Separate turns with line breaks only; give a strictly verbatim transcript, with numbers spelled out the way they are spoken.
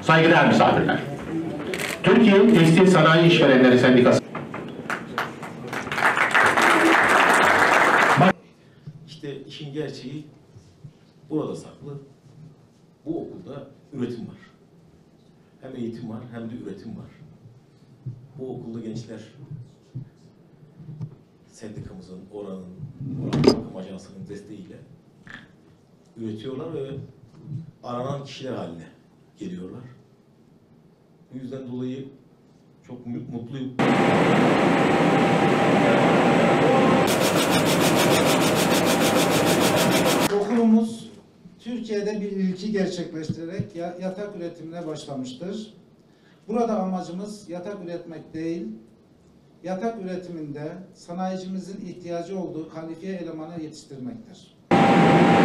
Saygıdeğer misafirler. Türkiye Tekstil Sanayi İşverenleri Sendikası.
İşte işin gerçeği burada saklı. Bu okulda üretim var. Hem eğitim var hem de üretim var. Bu okulda gençler sendikamızın, oranın, oranın bakım ajansının desteğiyle üretiyorlar ve aranan kişiler haline geliyorlar. Bu yüzden dolayı çok mutluyum.
Okulumuz Türkiye'de bir ilki gerçekleştirerek yatak üretimine başlamıştır. Burada amacımız yatak üretmek değil, yatak üretiminde sanayicimizin ihtiyacı olduğu kalifiye elemanı yetiştirmektir.